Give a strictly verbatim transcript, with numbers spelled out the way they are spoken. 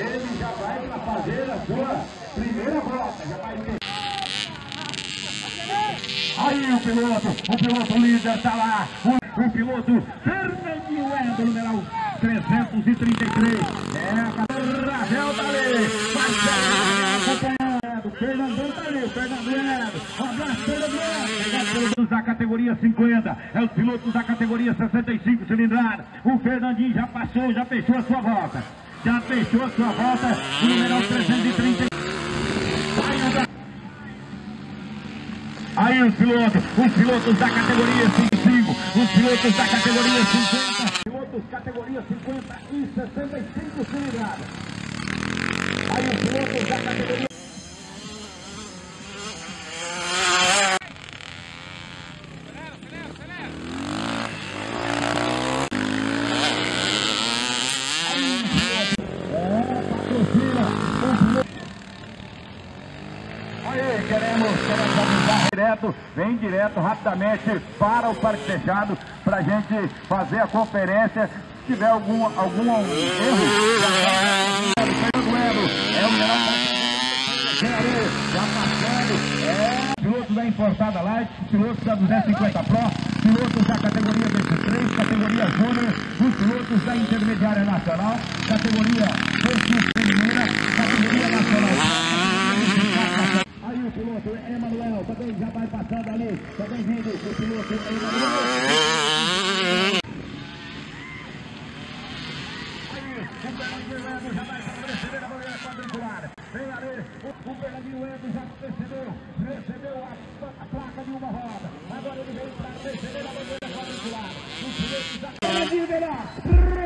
Ele já vai para fazer a sua primeira volta. Já vai ter. Aí o piloto, o piloto líder está lá. O, o piloto Fernandinho é do numeral trezentos e trinta e três. É a Ravel da Lei. Acompanhando. Fernandinho tá ali. Fernandinho. Um abraço, Fernandinho. Da categoria cinquenta. É os pilotos da categoria sessenta e cinco cilindrada. O Fernandinho já passou, já fechou a sua volta. Já fechou a sua volta. O numeral trezentos e trinta e três. Aí os pilotos, os pilotos da categoria cinquenta e cinco, os pilotos da categoria cinquenta, pilotos categoria cinquenta e sessenta e cinco cilindradas. Aí os pilotos da categoria... Aí, queremos, queremos avisar direto, vem direto, rapidamente para o parque fechado, para a gente fazer a conferência. Se tiver algum, algum erro, é o melhor. Já passando, é. Pilotos da importada Light, pilotos da duzentos e cinquenta Pro, pilotos da categoria vinte e três, categoria Júnior, os pilotos da intermediária nacional, categoria feminina, categoria nacional. Aí o piloto Emanuel também já vai passando ali, também vindo o piloto Emanuel. Aí o Fernandinho já vai receber a bandeira quadrangular. Vem ali, o Fernandinho já recebeu, recebeu a, a placa de uma roda. Agora ele vem para receber a bandeira quadrangular. Os pilotos já... Fernandinho melhor.